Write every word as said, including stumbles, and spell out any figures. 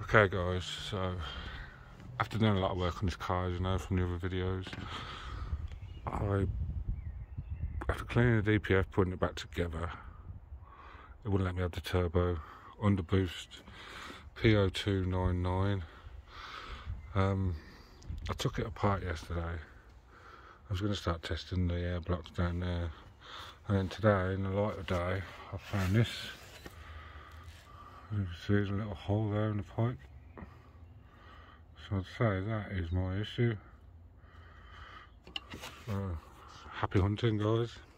Okay guys, so after doing a lot of work on this car, as you know from the other videos, I, after cleaning the D P F, putting it back together, it wouldn't let me have the turbo under boost P zero two nine nine. Um, I took it apart yesterday. I was going to start testing the air blocks down there, and then today, in the light of day, I found this. You can see there's a little hole there in the pipe. So I'd say that is my issue. So, happy hunting guys.